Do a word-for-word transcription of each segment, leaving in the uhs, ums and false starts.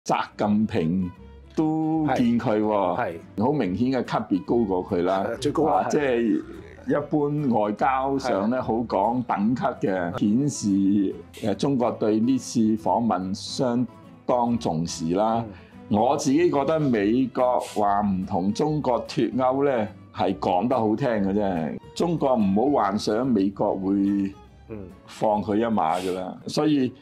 習近平都見佢喎，好明顯嘅級別高過佢啦， 最高啊！ 即係一般外交上咧好講等級嘅，顯示誒中國對呢次訪問相當重視啦。嗯、我自己覺得美國話唔同中國脫鈎咧係講得好聽嘅啫，中國唔好幻想美國會放佢一馬㗎啦，所以。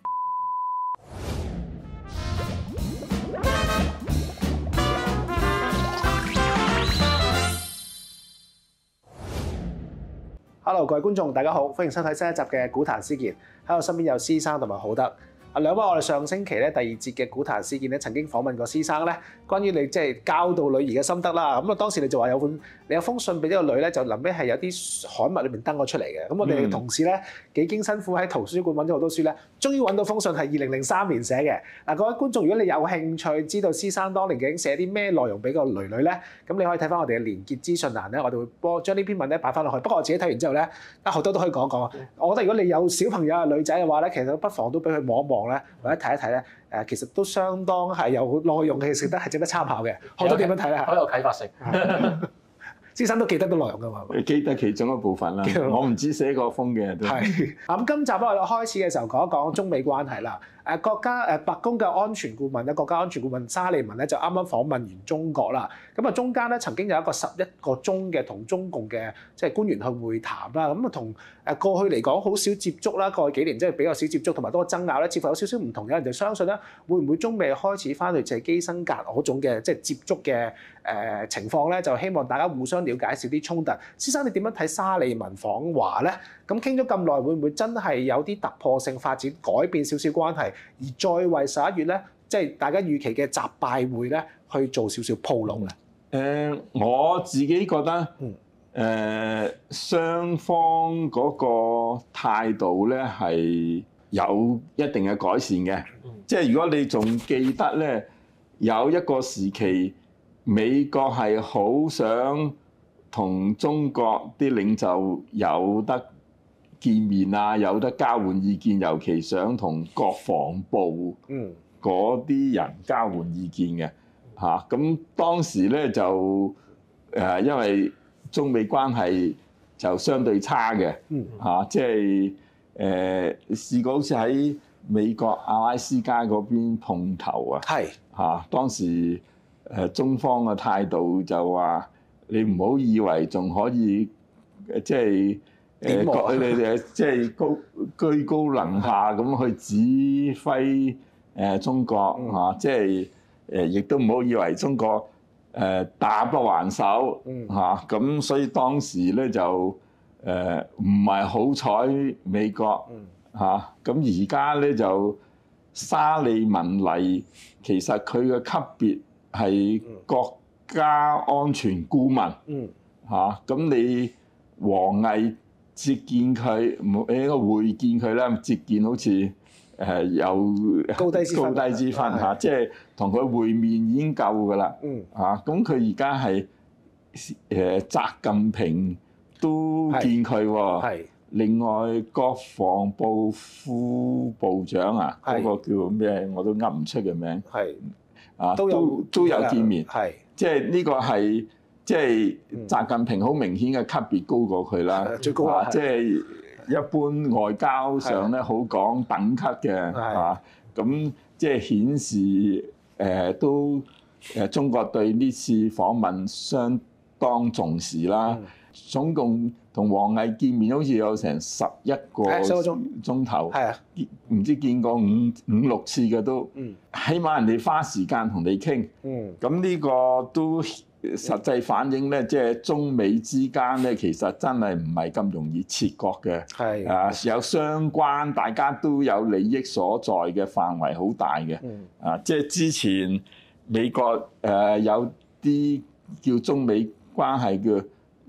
Hello， 各位觀眾，大家好，歡迎收睇新一集嘅股壇思健。喺我身邊有施生同埋浩德。啊，兩位我哋上星期咧第二節嘅股壇思健咧曾經訪問過施生咧，關於你即係教導女兒嘅心得啦。咁啊，當時你就話有本你有封信俾呢個女咧，就臨尾係有啲刊物裏面登咗出嚟嘅。咁我哋同事咧幾經辛苦喺圖書館揾咗好多書咧，終於揾到封信係二零零三年寫嘅。嗱，各位觀眾，如果你有興趣知道施生當年究竟寫啲咩內容俾個女女咧，咁你可以睇翻我哋嘅連結資訊欄咧，我哋會幫將呢篇文咧擺翻落去。不過我自己睇完之後咧，啊好多都可以講講。我覺得如果你有小朋友係女仔嘅話咧，其實不妨都俾佢望一望咧，或者睇一睇咧。誒，其實都相當係有內容嘅，其實得係值得參考嘅。好多點樣睇咧？ 好有啟發性。 施生都記得到內容㗎嘛？ 記得其中一部分啦。我唔知寫過封嘅都係。咁今集咧，我哋開始嘅時候講一講中美關係啦。誒國家誒白宮嘅安全顧問咧，國家安全顧問沙利文咧就啱啱訪問完中國啦。咁啊中間咧曾經有一個十一個鐘嘅同中共嘅即係官員去會談啦。咁啊同誒過去嚟講好少接觸啦，過去幾年即係比較少接觸，同埋多爭拗咧，似乎有少少唔同。有人就相信咧，會唔會中美開始翻去就係基辛格嗰種嘅即係接觸嘅誒情況咧？就希望大家互相了解少啲衝突。施生你點樣睇沙利文訪華咧？咁傾咗咁耐，會唔會真係有啲突破性發展，改變少少關係，而再為十一月咧，即係大家預期嘅習拜會咧，去做少少鋪路咧？ 誒，我自己覺得，誒雙方嗰個態度咧係有一定嘅改善嘅。即係如果你仲記得咧，有一個時期，美國係好想同中國啲領袖有得見面啊，有得交換意見，尤其想同國防部嗰啲人交換意見嘅嚇。咁、啊、當時咧就誒，因為中美關係就相對差嘅嚇，即係誒試過好似喺美國阿拉斯加嗰邊碰頭啊，係嚇、啊。當時誒中方嘅態度就話：你唔好以為仲可以即係。誒，佢哋誒即係高居高臨下咁去指揮誒中國嚇、啊，即係誒亦都唔好以為中國誒打不還手嚇，咁、啊、所以當時咧就誒唔係好彩美國嚇，咁而家咧就沙利文嚟，其實佢嘅級別係國家安全顧問嚇，咁、啊、你王毅接見佢，誒個會見佢咧，接見好似誒有高低之分， 高低之分嚇，即係同佢會面已經夠㗎啦。嗯，嚇咁佢而家係誒習近平都見佢喎。係。另外國防部副部長啊，嗰、嗰個叫咩？我都噏唔出嘅名。係。啊，都有都有見面。係。即係呢個係。即係習近平好明顯嘅級別高過佢啦，最高啊！即係一般外交上咧好講等級嘅，嚇咁即係顯示誒、呃、都誒中國對呢次訪問相當重視啦。嗯、總共同王毅見面好似有成十一個鐘頭，係啊，唔知見過五五六次嘅都，嗯、起碼人哋花時間同你傾，嗯，咁呢個都。實際反映咧，即係中美之間咧，其實真係唔係咁容易切割嘅。係啊，有相關，大家都有利益所在嘅範圍好大嘅。嗯、啊，即係之前美國誒、呃、有啲叫中美關係叫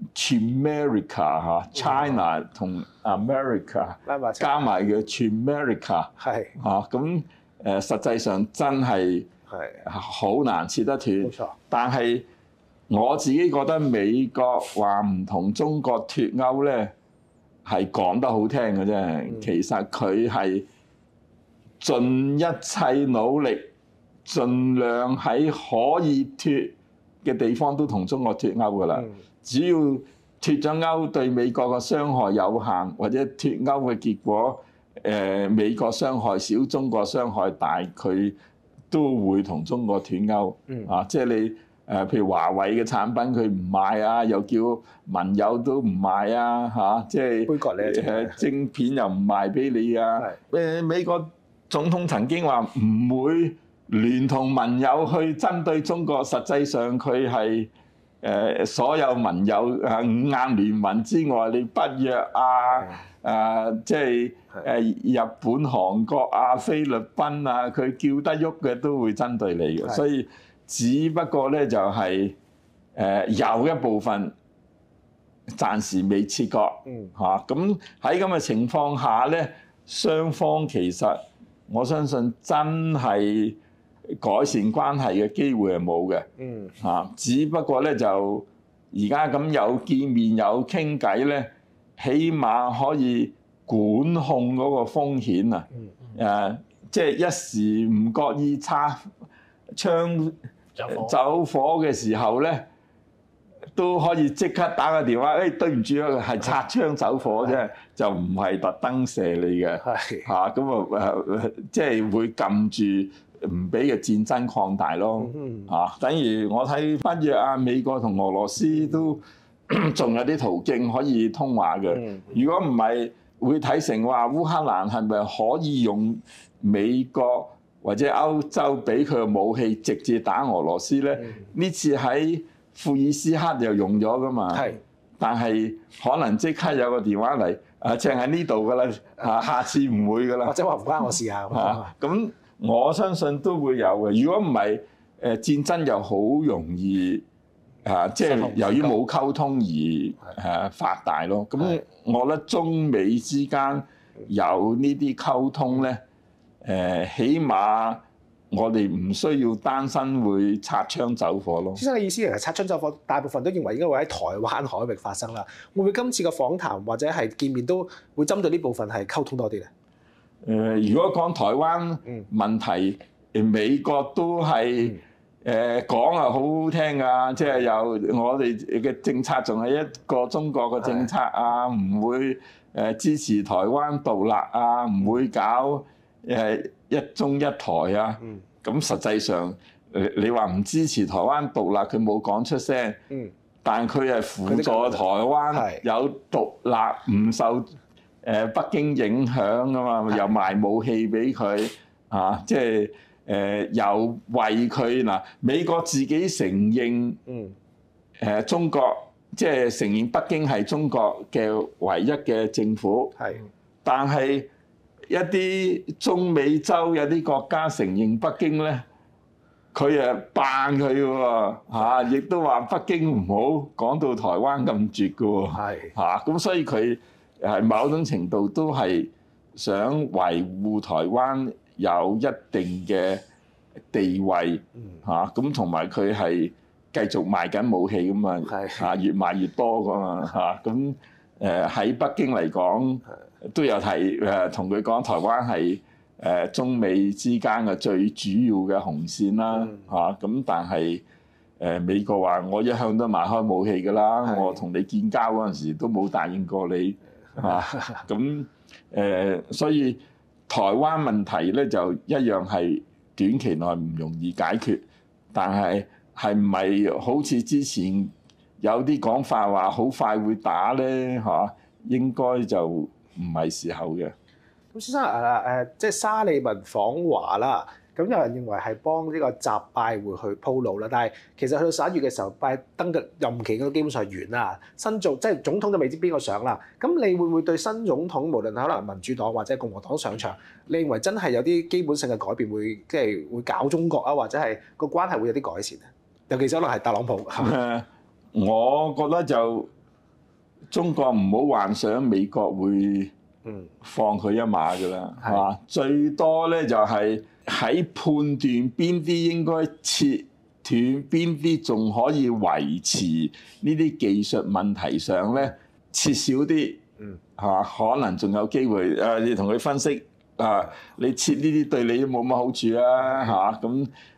Chimerica 嚇 China 同 America 加埋嘅 Chimerica 係嚇，咁誒實際上真係係好難切得斷。冇錯，但係。我自己覺得美國話唔同中國脫鈎咧，係講得好聽嘅啫。其實佢係盡一切努力盡量喺可以脫嘅地方都同中國脫鈎噶啦。嗯、只要脫咗鈎對美國嘅傷害有限，或者脫鈎嘅結果，誒、呃、美國傷害少，中國傷害大，佢都會同中國斷鈎。嗯、啊，即係你誒、呃，譬如華為嘅產品佢唔賣啊，又叫盟友都唔賣啊，嚇、啊，即係杯葛你誒晶片又唔賣俾你啊。誒是、呃、美國總統曾經話唔會聯同盟友去針對中國，實際上佢係誒所有盟友啊五眼聯盟之外，你北約啊，誒、啊、即係誒日本、韓國啊、菲律賓啊，佢叫得喐嘅都會針對你嘅，所以只不過咧就係誒有一部分暫時未切割嚇，咁喺咁嘅情況下咧，雙方其實我相信真係改善關係嘅機會係冇嘅，嗯嚇，只不過咧就而家咁有見面有傾偈咧，起碼可以管控嗰個風險啊，誒即係一時唔覺意擦槍走火嘅時候咧，都可以即刻打個電話，誒、哎、對唔住啊，係擦槍走火啫，的就唔係特登射你嘅，嚇咁啊誒，即係會撳住唔俾嘅戰爭擴大咯，嚇、嗯啊，等於我睇北約啊，美國同俄羅斯都仲有啲途徑可以通話嘅，嗯、如果唔係會睇成話烏克蘭係咪可以用美國或者歐洲俾佢嘅武器直接打俄羅斯咧？呢、嗯、次喺庫爾斯克又用咗噶嘛？係，但係可能即刻有個電話嚟，啊，正喺呢度噶啦，啊，下次唔會噶啦。或者話唔關我事啊。啊，咁我相信都會有嘅。如果唔係，誒戰爭又好容易啊，即係由於冇溝通而誒發大咯。咁我覺得中美之間有呢啲溝通咧，誒起碼我哋唔需要擔心會擦槍走火咯。 先生嘅意思其實擦槍走火，大部分都認為應該會喺台灣海域發生啦。會唔會今次嘅訪談或者係見面都會針對呢部分係溝通多啲咧？ 誒、呃，如果講台灣問題，嗯、美國都係誒講係好好聽㗎，即係有我哋嘅政策仲係一個中國嘅政策啊，唔會誒支持台灣獨立啊，唔會搞誒一中一台啊。咁、嗯、實際上誒你話唔支持台灣獨立，佢冇講出聲，嗯、但佢係輔助台灣有獨立，唔受誒北京影響㗎嘛，又賣武器俾佢啊，即係誒又為佢嗱，美國自己承認誒中國，即係承認北京係中國嘅唯一嘅政府，係，但係一啲中美洲有啲國家承認北京咧，佢誒扮佢嘅喎嚇，亦都話北京唔好講到台灣咁絕嘅喎，係嚇，咁所以佢係某種程度都係想維護台灣有一定嘅地位嚇，咁同埋佢係繼續賣緊武器咁嘛嚇，越賣越多噶嘛嚇，咁誒喺北京嚟講都有提誒同佢講台灣係誒中美之間嘅最主要嘅紅線啦嚇，咁、嗯、但係誒美國話我一向都賣開武器噶啦，是我同你建交嗰陣時都冇答應過你。啊，咁誒、呃，所以台灣問題咧就一樣係短期內唔容易解決，但係係唔係好似之前有啲講法話好快會打咧？嚇、啊，應該就唔係時候嘅。 咁先生誒誒，即係沙利文訪華啦。咁有人認為係幫呢個習拜會去鋪路啦，但係其實去到十一月嘅時候，拜登嘅任期都基本上完啦，新做即係總統就未知邊個上啦。咁你會唔會對新總統無論可能民主黨或者共和黨上場，你認為真係有啲基本性嘅改變，會即係會搞中國啊，或者係個關係會有啲改善啊？尤其是可能係特朗普。 誒，我覺得就中國唔好幻想美國會放佢一馬㗎啦，係嘛？最多咧就係、是。喺判斷邊啲應該切斷，邊啲仲可以維持呢啲技術問題上咧，切少啲，嗯嚇，可能仲有機會。誒，你同佢分析啊，你切呢啲對你都冇乜好處啊嚇。咁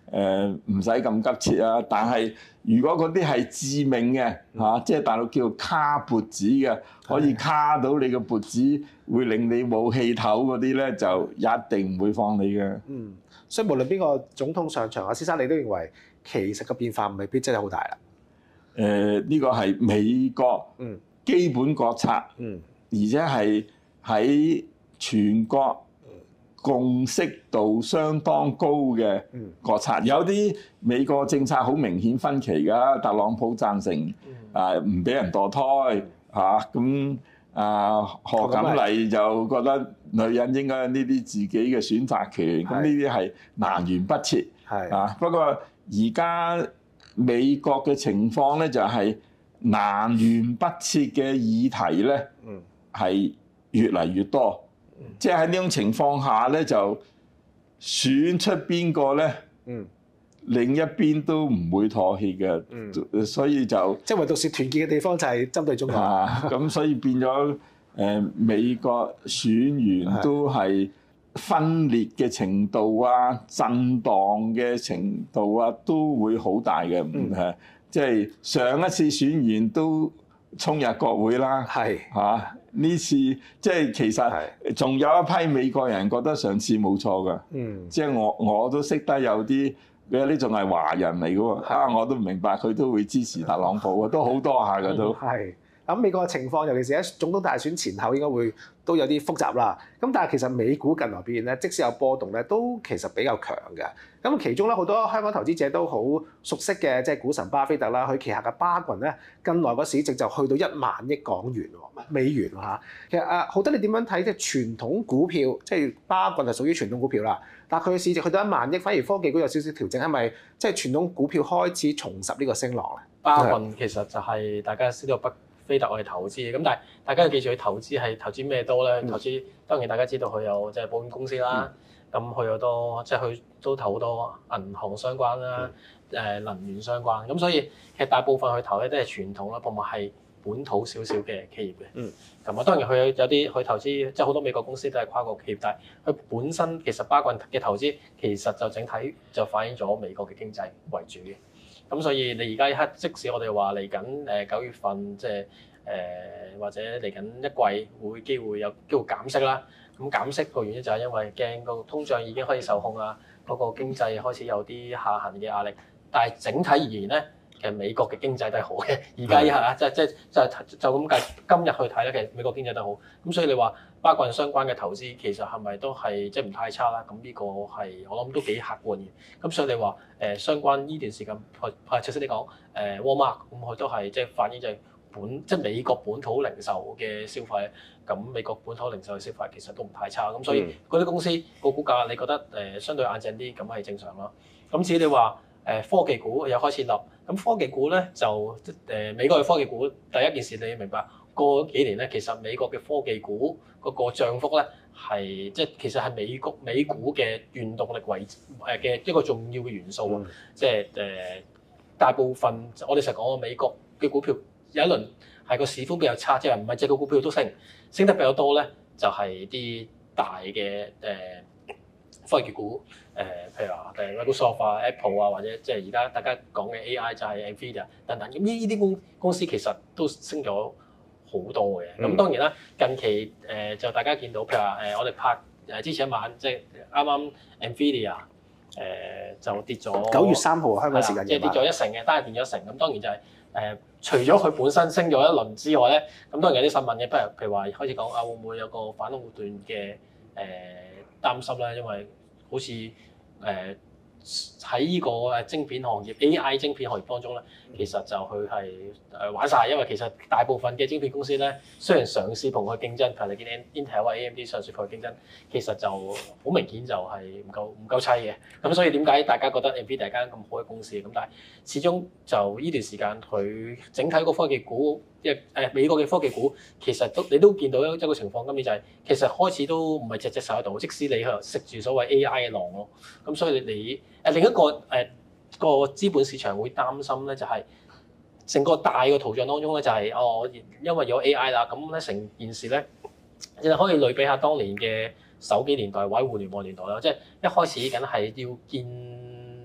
誒唔使咁急切啊。但係如果嗰啲係致命嘅嚇、嗯啊，即係大陸叫卡脖子嘅，可以卡到你個脖子，會令你冇氣唞嗰啲咧，就一定唔會放你嘅。 嗯，所以無論邊個總統上場，阿先生你都認為其實個變化未必真係好大啦。 誒、呃，呢、這個係美國基本國策， 嗯， 而且係喺全國共識度相當高嘅國策。有啲美國政策好明顯分歧㗎，特朗普贊成啊唔俾人墮胎嚇，咁啊賀錦麗就覺得女人應該有呢啲自己嘅選擇權，咁呢啲係南轅北轍。係啊，不過而家美國嘅情況咧就係南轅北轍嘅議題咧係越嚟越多。即係喺呢種情況下咧，就選出邊個咧，嗯、另一邊都唔會妥協嘅，嗯、所以就即係唯獨是團結嘅地方就係針對中國。 咁、啊、所以變咗誒、呃、美國選員都係分裂嘅程度啊、震盪嘅程度啊，都會好大嘅。唔係、嗯，即係上一次選完都衝入國會啦，係嚇呢次即係其實仲有一批美國人覺得上次冇錯㗎，嗯，即係我我都識得有啲有啲仲係華人嚟㗎喎，啊我都唔明白佢都會支持特朗普啊，都好多下㗎都。係咁美國嘅情況，尤其是喺總統大選前後，應該會都有啲複雜啦。咁但係其實美股近來表現咧，即使有波動咧，都其實比較強嘅。咁其中咧好多香港投資者都好熟悉嘅，即係股神巴菲特啦，佢旗下嘅巴郡咧，近來個市值就去到一萬億港元喎，美元喎嚇。其實啊，浩德你點樣睇？即係傳統股票，即係巴郡係屬於傳統股票啦，但係佢嘅市值去到一萬億，反而科技股有少少調整，係咪即係傳統股票開始重拾呢個升浪咧？ 巴郡其實就係大家知道北菲特我哋投資嘅，咁但係大家要記住佢投資係投資咩多咧？嗯、投資當然大家知道佢有即係保險公司啦，咁佢有多即係佢都投好多銀行相關啦、誒、嗯、能源相關，咁所以其實大部分佢投咧都係傳統啦，同埋係本土少少嘅企業嘅。嗯，咁啊當然佢有啲佢投資即係好多美國公司都係跨國企業，但係佢本身其實巴郡嘅投資其實就整體就反映咗美國嘅經濟為主嘅。咁所以你而家一刻，即使我哋話嚟緊誒九月份，即係誒、呃、或者嚟緊一季會機會有機會減息啦。咁減息個原因就係因為驚個通脹已經可以受控啊，嗰、那個經濟開始有啲下行嘅壓力。但係整體而言咧，其實美國嘅經濟都係好嘅。而家依下啊，即係即係就係就咁計，今日去睇咧，其實美國經濟都好。咁所以你話巴郡相關嘅投資其實係咪都係即係唔太差啦？咁呢個係我諗都幾客觀嘅。咁所以你話誒、呃、相關呢段時間，係係直接啲講誒 Walmart 咁佢都係即係反映就係本即係美國本土零售嘅消費。咁美國本土零售嘅消費其實都唔太差。咁所以嗰啲公司個股價你覺得誒、呃、相對硬淨啲，咁係正常咯。咁至於你話誒、呃、科技股又開始立，咁科技股咧就誒、呃、美國嘅科技股第一件事你要明白。過幾年咧，其實美國嘅科技股嗰個漲幅咧係即係其實係美國美股嘅原動力為誒嘅一個重要嘅元素啊！嗯、即係誒、呃、大部分我哋成日講美國嘅股票有一輪係個市況比較差，即係唔係隻個股票都升，升得比較多咧就係、是、啲大嘅誒、呃、科技股誒、呃，譬如話誒 Microsoft 啊、Apple 啊，或者即係而家大家講嘅 A I 就係 Nvidia 等等。咁呢呢啲公公司其實都升咗好多嘅，咁當然啦。近期誒、呃、就大家見到，譬如話誒、呃、我哋拍誒之前一晚，即係啱啱 Nvidia 誒、呃、就跌咗九月三號香港時間， 即係跌咗一成嘅，單日跌咗一成。咁當然就係、是、誒、呃、除咗佢本身升咗一輪之外咧，咁當然有啲新聞嘅，不如譬如話開始講啊，會唔會有個反壟斷嘅誒擔心咧？因為好似誒喺呢個誒晶片行業 A I 晶片行業當中咧，其實就佢係誒玩晒，因為其實大部分嘅晶片公司咧，雖然嘗試同佢競爭，譬如你見 Intel 或 A M D 嘗試同佢競爭，其實就好明顯就係唔夠唔夠砌嘅。咁所以點解大家覺得 Nvidia 間咁好嘅公司？咁但係始終就呢段時間佢整體個科技股，即係誒美國嘅科技股，其實都你都見到一個情況，今年就係、是、其實開始都唔係隻隻受得到，即使你係食住所謂 A I 嘅浪咯。咁所以你誒另一個誒、呃、個資本市場會擔心咧，就係、是。成個大嘅圖像當中咧，就係、是、哦，因為有 A I 啦，咁咧成件事咧，你可以類比下當年嘅手機年代或者互聯網年代啦。即係一開始梗係要建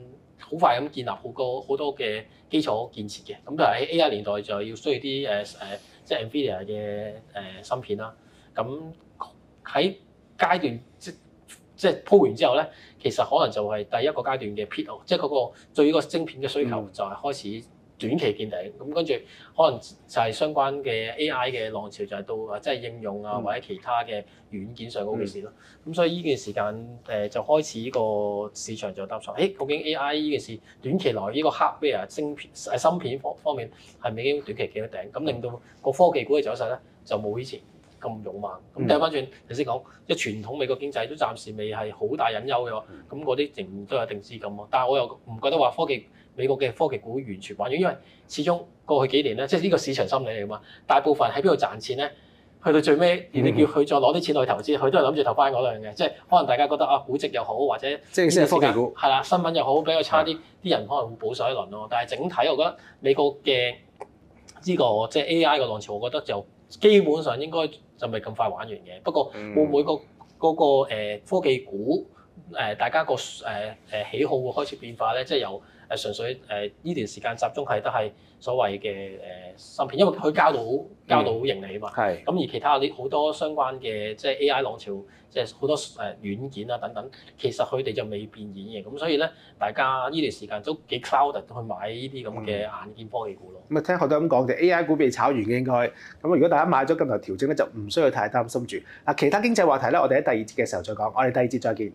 好快咁建立好多好多嘅基礎建設嘅。咁就喺 A I 年代就要需要啲誒誒，即係 Nvidia 嘅誒芯片啦。咁喺階段即即係鋪完之後咧，其實可能就係第一個階段嘅 peak，即係嗰個對於個晶片嘅需求就係開始短期見頂。咁跟住可能就係相關嘅 A I 嘅浪潮就係到啊，即係應用啊或者其他嘅軟件上高嘅事咯。咁、嗯、所以呢段時間誒就開始呢個市場就擔心，誒究竟 A I 呢件事短期內呢個 hardware 晶片誒芯片方方面係咪已經短期見到頂？咁令到個科技股嘅走勢咧就冇以前咁勇猛。咁睇翻轉頭先講，即係傳統美國經濟都暫時未係好大隱憂嘅喎。咁嗰啲仍然都有一定資金咯。但係我又唔覺得話科技美國嘅科技股完全玩完，因為始終過去幾年咧，即係呢個市場心理嚟㗎嘛。大部分喺邊度賺錢咧？去到最尾，你叫佢再攞啲錢去投資，佢都係諗住投翻嗰兩嘅。即係可能大家覺得啊，估值又好，或者即係科技股係啦，新聞又好比較差啲，啲人可能會保守一輪咯。但係整體我覺得美國嘅呢個即係 A I 嘅浪潮，我覺得就基本上應該就未咁快玩完嘅。不過會唔會個嗰個誒科技股誒大家個誒誒喜好會開始變化咧？即係由誒純粹誒呢段時間集中係得係所謂嘅誒芯片，因為佢交到交到盈利啊嘛。係。咁而其他啲好多相關嘅即係 A I 浪潮，即係好多誒軟件啊等等，其實佢哋就未變現嘅。咁所以咧，大家呢段時間都幾 crowded 去買呢啲咁嘅硬件科技股咯。 咁啊、嗯，聽學都咁講，就 A I 股被炒完嘅應該。咁如果大家買咗今日調整咧，就唔需要太擔心住。嗱，其他經濟話題咧，我哋喺第二節嘅時候再講。我哋第二節再見。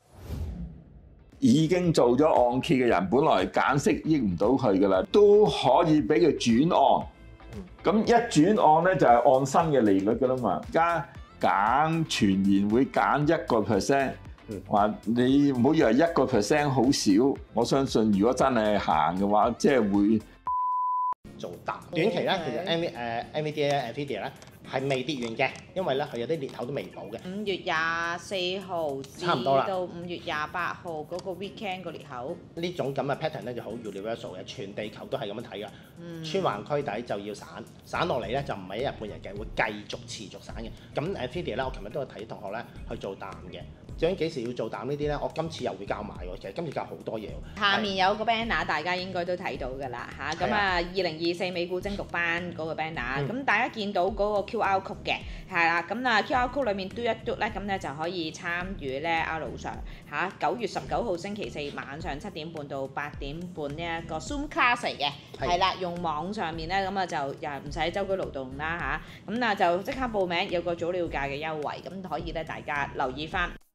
已經做咗按揭嘅人，本來減息益唔到佢㗎啦，都可以俾佢轉按。咁一轉按咧就係按新嘅利率㗎啦嘛。而家減全年會減一個 percent， 話你唔好以為一個 percent 好少，我相信如果真係行嘅話，即係會做大。短期咧，其實 N V 誒 Nvidia 咧、Nvidia 咧係未跌完嘅，因為咧佢有啲裂口都未補嘅。 五月廿四號至到五月廿八號嗰個 weekend 個裂口。呢種咁嘅 pattern 咧就好 universal 嘅，全地球都係咁樣睇㗎。嗯、穿橫區底就要散，散落嚟咧就唔係一日半日嘅，會繼續持續散嘅。咁 Nvidia 咧，我琴日都有睇同學咧去做淡嘅。究竟幾時要做淡呢啲咧？我今次又會教埋喎，其實今次教好多嘢。 下面有個 banner， 大家應該都睇到㗎啦嚇。咁啊，二零二四美股精讀班嗰個 banner，咁、嗯、大家見到嗰個 Q R code 嘅，係啦。咁啊 Q R code 裏面嘟一嘟咧，咁咧就可以參與咧阿盧 Sir 嚇九月十九號星期四晚上七點半到八點半呢一個 Zoom class 嚟嘅，係啦，用網上面咧咁啊就又唔使周居勞動啦嚇。咁啊就即刻報名，有個早鳥價嘅優惠，咁可以咧大家留意翻。